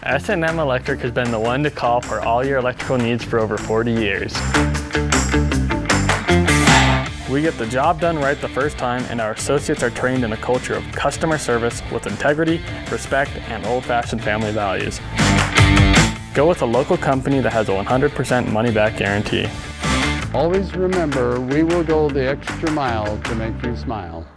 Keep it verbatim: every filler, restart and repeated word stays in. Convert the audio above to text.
S and M Electric has been the one to call for all your electrical needs for over forty years. We get the job done right the first time, and our associates are trained in a culture of customer service with integrity, respect, and old-fashioned family values. Go with a local company that has a one hundred percent money-back guarantee. Always remember, we will go the extra mile to make you smile.